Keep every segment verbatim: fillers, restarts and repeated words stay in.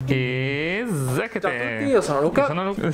E zacchete. Ciao a tutti, io sono Luca. Io sono Luca.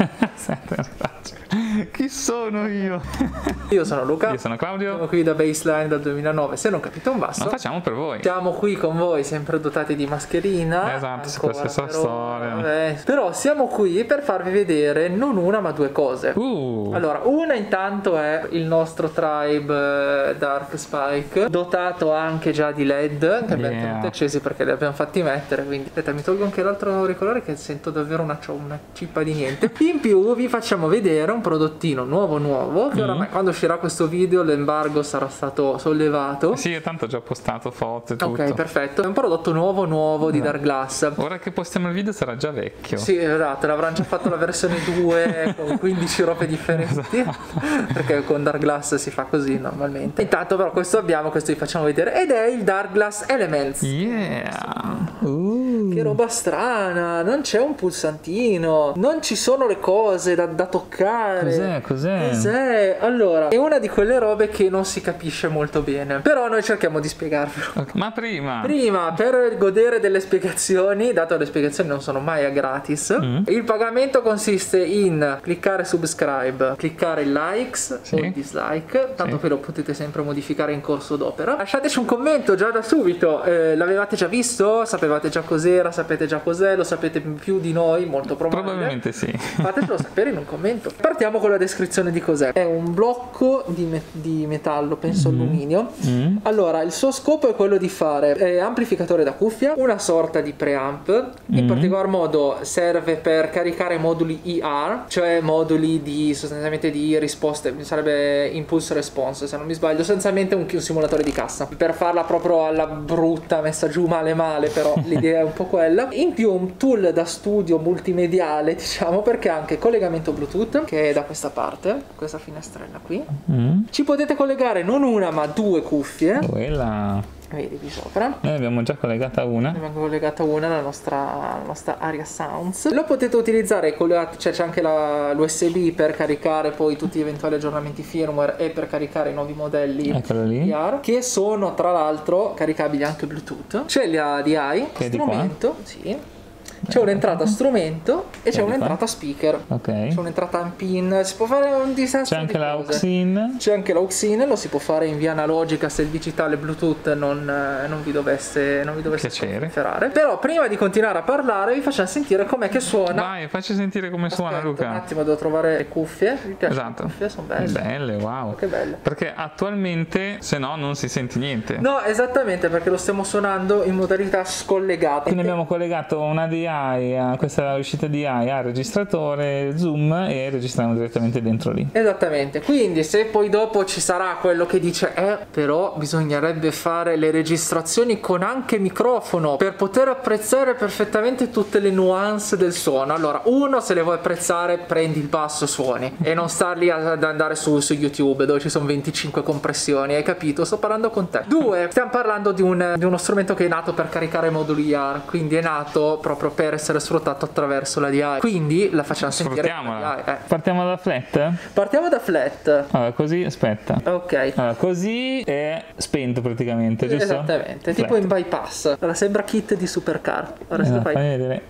Chi sono io? Io sono Luca. Io sono Claudio. Siamo qui da Baseline dal duemilanove. Se non capite un basso, Lo facciamo per voi. siamo qui con voi, sempre dotati di mascherina. Esatto, Ancora, sempre la stessa però, storia. vabbè. Però siamo qui per farvi vedere non una ma due cose. Uh. Allora, una intanto è il nostro Tribe eh, Dark Spike, dotato anche già di L E D, che abbiamo Yeah. tenuti accesi perché li abbiamo fatti mettere. Quindi aspetta, mi tolgo anche l'altro auricolare che sento davvero una, una cippa di niente. In più vi facciamo vedere un prodottino nuovo nuovo che oramai Mm. quando uscirà questo video l'embargo sarà stato sollevato. Sì, tanto ho già postato foto e tutto. Ok, perfetto. È un prodotto nuovo nuovo di Dark Glass. Ora che postiamo il video sarà già vecchio. Sì, esatto, l'avranno già fatto la versione due con quindici robe differenti. Perché con Dark Glass si fa così normalmente. Intanto però questo abbiamo, questo vi facciamo vedere. Ed è il Dark Glass Elements. Yeah. Uh. Che roba strana, non c'è un pulsantino, non ci sono le cose da, da toccare. Cos'è? Cos'è? Cos'è? Allora, è una di quelle robe che non si capisce molto bene. Però noi cerchiamo di spiegarvelo. Ok, ma prima. Prima, per godere delle spiegazioni, dato che le spiegazioni non sono mai a gratis, Mm. il pagamento consiste in cliccare subscribe, cliccare likes Sì. o dislike, tanto Sì. che lo potete sempre modificare in corso d'opera. Lasciateci un commento già da subito, eh, l'avevate già visto? Sapevate già cos'era? Sapete già cos'è? Lo sapete più di noi? Molto probabile. Probabilmente sì. Fatecelo sapere in un commento. Partiamo con la descrizione di cos'è. È un blocco di, me- di metallo, penso alluminio. Mm. Allora, il suo scopo è quello di fare eh, amplificatore da cuffia, una sorta di preamp. In Mm. particolar modo serve per caricare moduli E R, cioè moduli di sostanzialmente di risposte, sarebbe impulse response se non mi sbaglio, sostanzialmente un, un simulatore di cassa. Per farla proprio alla brutta, messa giù male male, però l'idea è un po' quella. In più un tool da studio multimediale, diciamo, perché ha anche collegamento Bluetooth, che è da questa parte, questa finestrella qui. Mm. Ci potete collegare non una ma due cuffie, Quella. vedi di sopra. Noi abbiamo già collegata una. Ne abbiamo collegata una, la nostra, la nostra Aria Sounds. Lo potete utilizzare collegato, cioè c'è anche l'U S B per caricare poi tutti gli eventuali aggiornamenti firmware e per caricare i nuovi modelli Eccolo lì. V R, che sono tra l'altro caricabili anche Bluetooth. C'è la D I, Che è di qua? strumento, sì. C'è un'entrata strumento e c'è È di qua? un'entrata speaker. Ok. C'è un'entrata in pin, si può fare un disastro. C'è anche di la cose. aux in. C'è anche l'aux in, lo si può fare in via analogica se il digitale Bluetooth non, eh, non vi dovesse, non vi dovesse Piacere. ferrare. Però prima di continuare a parlare vi facciamo sentire com'è che suona. Vai, facci sentire come suona Aspetta, Luca. un attimo, devo trovare le cuffie. Mi piace Esatto. le cuffie, sono belle. Belle, wow. Che belle. Perché attualmente, se no, non si sente niente. No, esattamente, perché lo stiamo suonando in modalità scollegata. Quindi abbiamo collegato una D I a questa è l'uscita D I al registratore Zoom e registriamo direttamente dentro lì. Esattamente, quindi se poi dopo ci sarà quello che dice eh però bisognerebbe fare le registrazioni con anche microfono per poter apprezzare perfettamente tutte le nuance del suono. Allora, uno, se le vuoi apprezzare prendi il basso, suoni e non star lì ad andare su, su YouTube dove ci sono venticinque compressioni, hai capito? Sto parlando con te. Due, stiamo parlando di, un, di uno strumento che è nato per caricare moduli I R, quindi è nato proprio per essere sfruttato attraverso la D I, quindi la facciamo sentire con la D I, eh. Partiamo da flat? Partiamo da flat. Allora, così, aspetta. Ok. Allora, così è spento praticamente, giusto? Esattamente, Flat. tipo in bypass. Allora sembra kit di supercar. Ora se Allora, lo fai fammi vedere.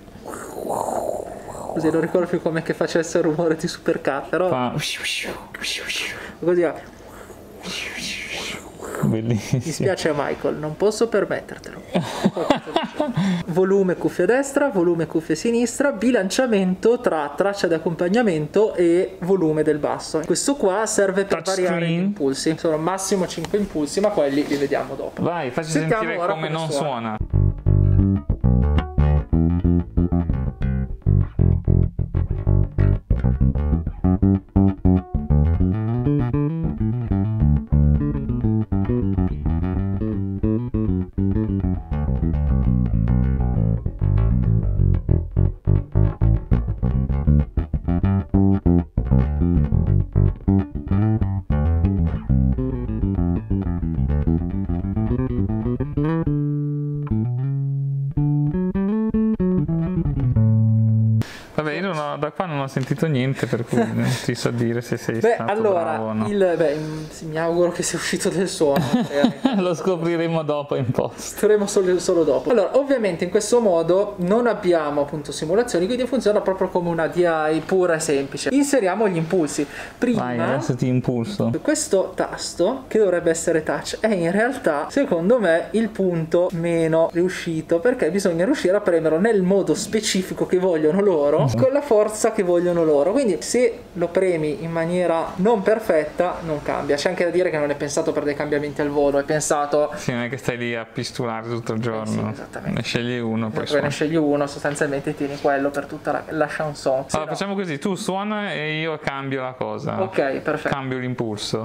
così, non ricordo più come che facesse il rumore di supercar, però Fa... così va. Bellissimo. Mi spiace Michael, non posso permettertelo. Volume cuffia destra, volume cuffia sinistra, bilanciamento tra traccia di accompagnamento e volume del basso. Questo qua serve per Touch variare screen. gli impulsi. Sono massimo cinque impulsi, ma quelli li vediamo dopo. Vai, facci Sentiamo sentire ora come come non suona. suona. ho, da qua non ho sentito niente, per cui non ti so dire se sei beh, stato allora, bravo o no. il, beh, mi auguro che sia uscito del suono. Lo scopriremo dopo in post. Faremo solo, solo dopo. Allora, ovviamente in questo modo non abbiamo appunto simulazioni, quindi funziona proprio come una D I pura e semplice. Inseriamo gli impulsi. Prima, vai, adesso ti impulso. questo tasto, che dovrebbe essere touch, è in realtà, secondo me, il punto meno riuscito, perché bisogna riuscire a premerlo nel modo specifico che vogliono loro, con la forza che vogliono loro. Quindi se lo premi in maniera non perfetta, non cambia. C'è anche da dire che non è pensato per dei cambiamenti al volo, è pensato... Sì, non è che stai lì a pistolare tutto il giorno. Eh sì, esattamente. Ne scegli uno, poi Poi suona. ne scegli uno, sostanzialmente tieni quello per tutta la, la chanson. Se Allora no- facciamo così, tu suona e io cambio la cosa. Ok, perfetto. Cambio l'impulso.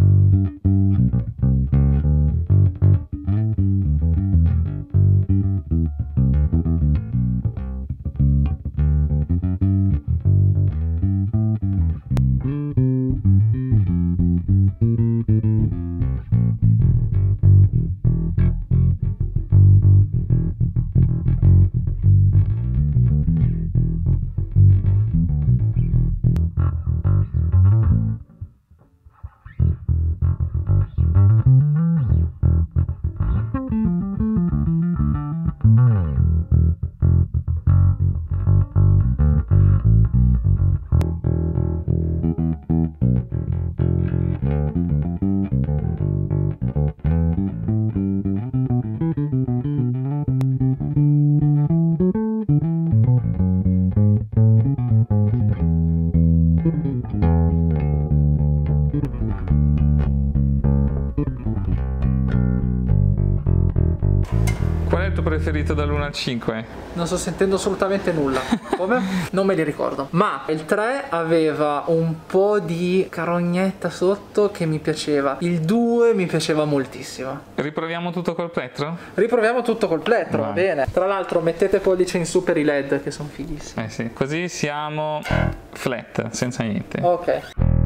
Qual è il tuo preferito dall'uno al cinque? Non sto sentendo assolutamente nulla. Come? Non me li ricordo. Ma il tre aveva un po' di carognetta sotto che mi piaceva. Il due mi piaceva moltissimo. Riproviamo tutto col plettro? Riproviamo tutto col plettro, va Vai. bene. Tra l'altro mettete pollice in su per i L E D che sono fighissimi. Eh sì, così siamo flat, senza niente. Ok.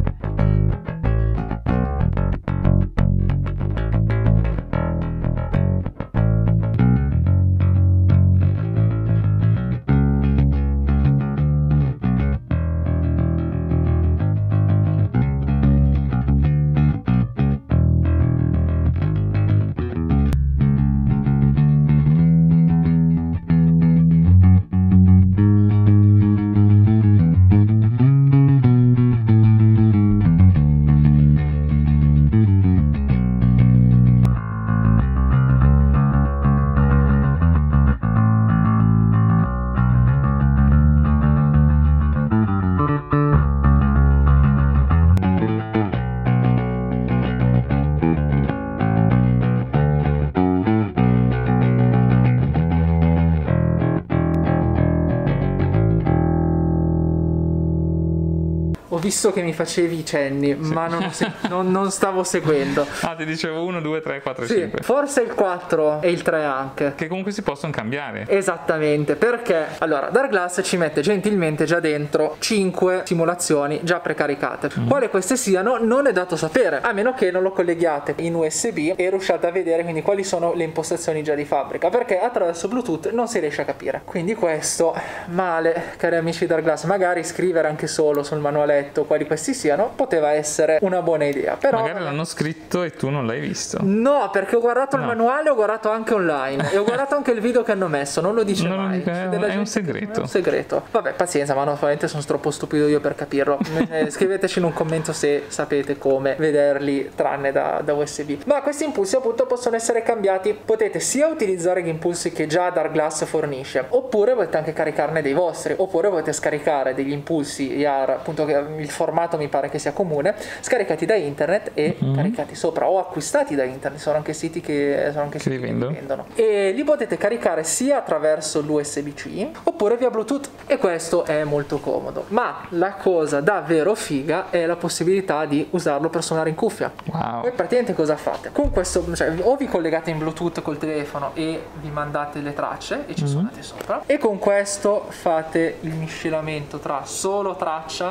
Ho visto che mi facevi i cenni, ma non, ho se- non- non stavo seguendo. Ah, ti dicevo uno, due, tre, quattro, Sì, cinque. forse il quattro e il tre anche. Che comunque si possono cambiare. Esattamente, perché allora Dark Glass ci mette gentilmente già dentro cinque simulazioni già precaricate. Mm. Quali queste siano non è dato sapere, a meno che non lo colleghiate in U S B e riusciate a vedere quindi quali sono le impostazioni già di fabbrica, perché attraverso Bluetooth non si riesce a capire. Quindi questo male, cari amici Dark Glass. Magari scrivere anche solo sul manualetto quali questi siano poteva essere una buona idea, però Magari l'hanno scritto e tu non l'hai visto. no, perché ho guardato il No. manuale, ho guardato anche online e ho guardato anche il video che hanno messo, non lo dice Non lo mai. dico, è C'è un- della è un gente che- segreto. È un segreto. Vabbè, pazienza, ma no, veramente sono troppo stupido io per capirlo. Eh, Scriveteci in un commento se sapete come vederli tranne da, da U S B. Ma questi impulsi appunto possono essere cambiati. Potete sia utilizzare gli impulsi che già Dark Glass fornisce, oppure potete anche caricarne dei vostri, oppure potete scaricare degli impulsi I A R, appunto che il formato mi pare che sia comune, scaricati da internet e Mhm. caricati sopra o acquistati da internet. Sono anche siti che sono anche Che siti li che vendono. li vendono e li potete caricare sia attraverso l'U S B C oppure via Bluetooth, e questo è molto comodo. Ma la cosa davvero figa è la possibilità di usarlo per suonare in cuffia. Wow. Voi praticamente cosa fate? Con questo, cioè, o vi collegate in Bluetooth col telefono e vi mandate le tracce e ci suonate sopra, e con questo fate il miscelamento tra solo traccia e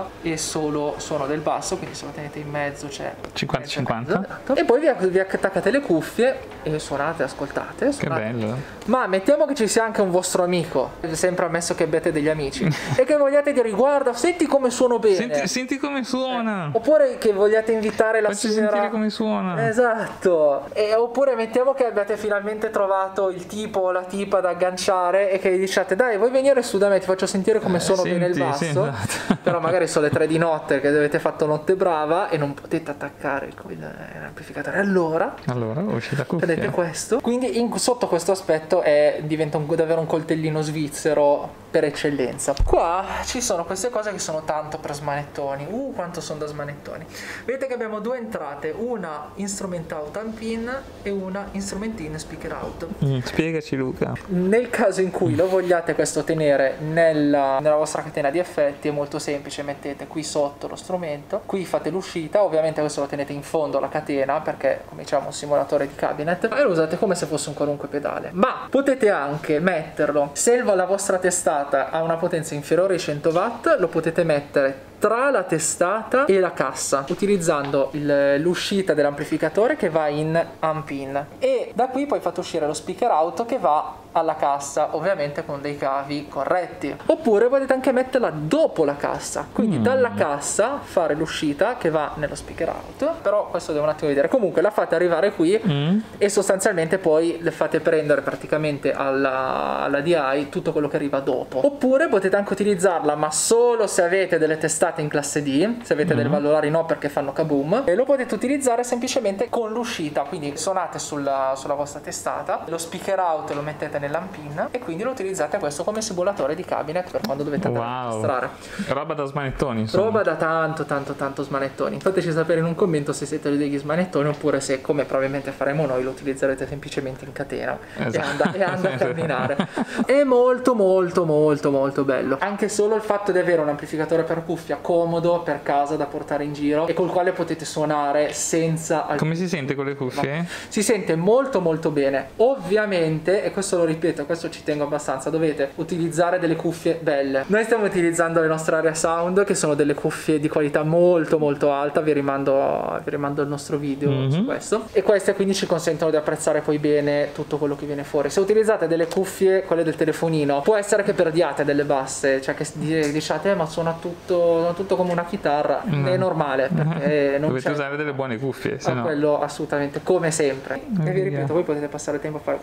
solo suono del basso, quindi se lo tenete in mezzo c'è cinquanta cinquanta. Esatto. E poi vi, vi attaccate le cuffie e suonate, ascoltate, suonate. Che bello. Ma mettiamo che ci sia anche un vostro amico, sempre ammesso che abbiate degli amici, e che vogliate dire guarda, senti come suono bene. Senti, senti come suona. Eh. Oppure che vogliate invitare la Facci signora. sentire come suona. Esatto. E, oppure mettiamo che abbiate finalmente trovato il tipo o la tipa da agganciare e che gli diciate dai vuoi venire su da me, ti faccio sentire come Eh, suono senti, bene il basso. sì, esatto. Però magari sono le tre di notte che avete fatto notte brava e non potete attaccare il, il, l'amplificatore. Allora Allora usci la cuffia. vedete questo. Quindi in, sotto questo aspetto è, diventa un, davvero un coltellino svizzero per eccellenza. Qua ci sono queste cose che sono tanto per smanettoni. Uh quanto sono da smanettoni. Vedete che abbiamo due entrate, una instrument out amp in e una instrument in speaker out. Mm, spiegaci Luca. Nel caso in cui lo vogliate questo tenere nella, nella vostra catena di effetti è molto semplice, mettete qui sotto lo strumento, qui fate l'uscita, ovviamente questo lo tenete in fondo alla catena perché come diciamo un simulatore di cabinet, e lo usate come se fosse un qualunque pedale. Ma potete anche metterlo, se la vostra testata ha una potenza inferiore ai cento watt, lo potete mettere tra la testata e la cassa utilizzando il, l'uscita dell'amplificatore che va in amp in, e da qui poi fate uscire lo speaker out che va alla cassa, ovviamente con dei cavi corretti. Oppure potete anche metterla dopo la cassa, quindi mm. dalla cassa fare l'uscita che va nello speaker out, però questo devo un attimo vedere. Comunque la fate arrivare qui mm. e sostanzialmente poi le fate prendere praticamente alla, alla D I tutto quello che arriva dopo. Oppure potete anche utilizzarla ma solo se avete delle testate in classe D, se avete mm. delle valvolari no perché fanno kaboom, e lo potete utilizzare semplicemente con l'uscita, quindi suonate sulla, sulla vostra testata, lo speaker out lo mettete nell'ampin e quindi lo utilizzate questo come simulatore di cabinet per quando dovete andare wow. a registrare. Roba da smanettoni insomma. Roba da tanto tanto tanto smanettoni. Fateci sapere in un commento se siete degli smanettoni oppure se come probabilmente faremo noi lo utilizzerete semplicemente in catena esatto. e anda, e anda a camminare. È molto molto molto molto bello, anche solo il fatto di avere un amplificatore per cuffia comodo per casa da portare in giro e col quale potete suonare senza alcun... Come si sente con le cuffie? Si sente molto molto bene. Ovviamente, e questo lo ripeto, questo ci tengo abbastanza, dovete utilizzare delle cuffie belle. Noi stiamo utilizzando le nostre Area Sound che sono delle cuffie di qualità molto molto alta, vi rimando, vi rimando il nostro video mm-hmm. su questo, e queste quindi ci consentono di apprezzare poi bene tutto quello che viene fuori. Se utilizzate delle cuffie, quelle del telefonino, può essere che perdiate delle basse, cioè che diciate eh, ma suona tutto, tutto come una chitarra, mm. è normale perché non dovete c'è... usare delle buone cuffie, se no. Quello assolutamente, come sempre. Mm, e vi ripeto, yeah. voi potete passare tempo a fare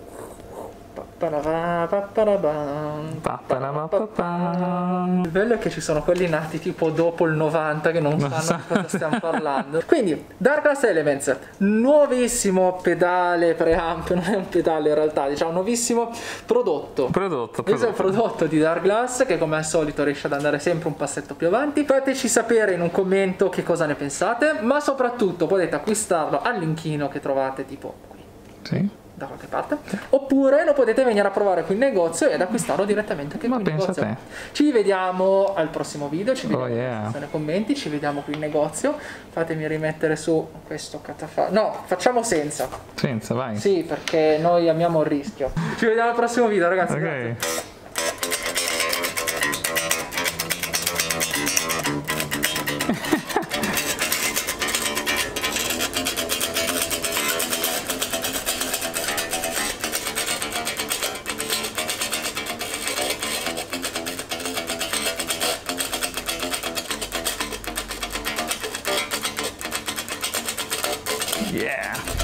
il bello è che ci sono quelli nati tipo dopo il novanta che non sanno di cosa stiamo parlando. Quindi Darkglass Elements, nuovissimo pedale preamp, non è un pedale in realtà, diciamo nuovissimo prodotto. Prodotto, questo è il prodotto di Darkglass che come al solito riesce ad andare sempre un passetto più avanti. Fateci sapere in un commento che cosa ne pensate, ma soprattutto potete acquistarlo al linkino che trovate tipo qui. Sì. Da qualche parte, oppure lo potete venire a provare qui in negozio ed acquistarlo direttamente anche ma qui in negozio. Te. Ci vediamo al prossimo video, ci vediamo oh, yeah. nei commenti, ci vediamo qui in negozio. Fatemi rimettere su questo catafalco. No, facciamo senza. Senza, vai. Sì, perché noi amiamo il rischio. Ci vediamo al prossimo video, ragazzi. Ok. Grazie. Yeah.